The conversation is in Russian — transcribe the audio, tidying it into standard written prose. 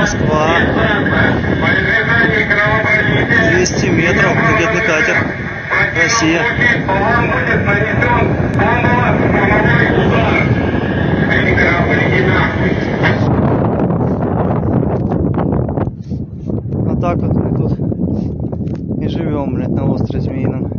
Москва. 200 метров. Ракетный катер. Россия. Вот так вот мы тут и живем, блядь, на острове Змеином.